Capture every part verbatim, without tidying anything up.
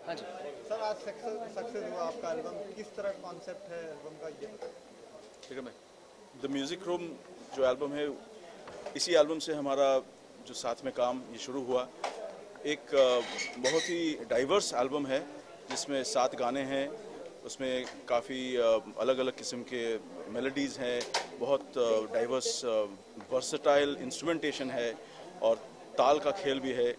हाँ जी सर, आज सक्सेस सक्सेस हुआ आपका एल्बम, किस तरह कॉन्सेप्ट है एल्बम का ये? ठीक है मैं द म्यूज़िक रूम जो एल्बम है, इसी एल्बम से हमारा जो साथ में काम ये शुरू हुआ। एक अ, बहुत ही डाइवर्स एल्बम है जिसमें सात गाने हैं, उसमें काफ़ी अलग अलग किस्म के मेलोडीज़ हैं, बहुत डाइवर्स वर्सटाइल इंस्ट्रूमेंटेशन है और ताल का खेल भी है।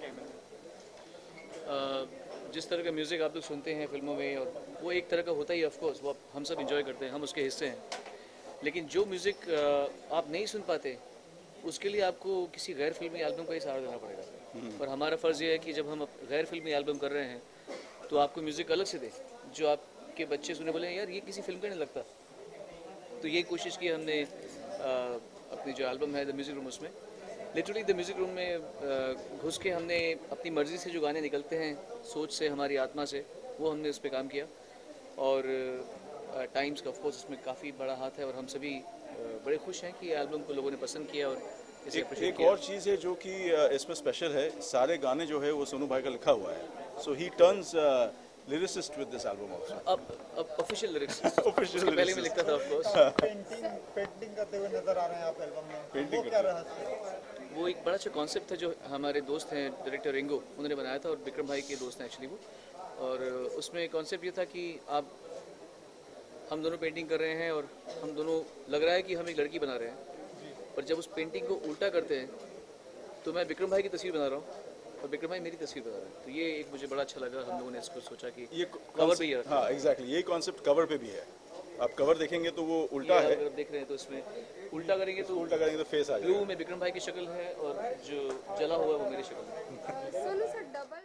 जिस तरह का म्यूज़िक आप लोग सुनते हैं फिल्मों में, और वो एक तरह का होता ही है, ऑफ कोर्स वो हम सब इंजॉय करते हैं, हम उसके हिस्से हैं। लेकिन जो म्यूज़िक आप नहीं सुन पाते, उसके लिए आपको किसी गैर फिल्मी एल्बम का ही सहारा देना पड़ेगा। पर हमारा फ़र्ज़ ये है कि जब हम गैर फिल्मी एल्बम कर रहे हैं तो आपको म्यूज़िक अलग से दे, जो आपके बच्चे सुने बोले यार ये किसी फिल्म का नहीं लगता। तो यही कोशिश की हमने अपनी जो एल्बम है द म्यूज़िक रूम, उसमें लिटरली द म्यूज़िक रूम में घुस के हमने अपनी मर्ज़ी से जो गाने निकलते हैं, सोच से, हमारी आत्मा से, वो हमने उस पर काम किया। और टाइम्स का ऑफकोर्स इसमें काफ़ी बड़ा हाथ है और हम सभी बड़े खुश हैं कि एल्बम को लोगों ने पसंद किया और इसे एक, अप्रिशिएट एक किया। और चीज़ है जो कि इसमें स्पेशल है, सारे गाने जो है वो सोनू भाई का लिखा हुआ है, so he turns lyricist with this album also. अब अब ऑफिशियल लिरिक्स Official उसके पहले मैं lyrics. लिखता था ऑफकोर्स। पेंटिंग पेंटिंग करते हुए नजर आ रहे हैं आप एल्बम में, Painting वो क्या रहस्य है? वो एक बड़ा अच्छा कॉन्सेप्ट था जो हमारे दोस्त हैं डायरेक्टर रिंगो, उन्होंने बनाया था, और विक्रम भाई के दोस्त हैं एक्चुअली वो। और उसमें कॉन्सेप्ट ये था कि आप हम दोनों पेंटिंग कर रहे हैं और हम दोनों लग रहा है कि हम एक लड़की बना रहे हैं, पर जब उस पेंटिंग को उल्टा करते हैं तो मैं विक्रम भाई की तस्वीर बना रहा हूँ और विक्रम भाई मेरी तस्वीर बना रहे हैं। तो ये एक मुझे बड़ा अच्छा लगा, हम लोगों ने इसको सोचा कि ये कवर पे ये रखा। हाँ एग्जैक्टली, यही कॉन्सेप्ट कवर पे भी है। आप कवर देखेंगे तो वो उल्टा ये है, अगर आप देख रहे हैं तो इसमें उल्टा करेंगे तो उल्टा करेंगे तो फेस आ ब्लू जाएगा। में विक्रम भाई की शक्ल है और जो जला हुआ है वो मेरी शक्ल है। Sonu sir double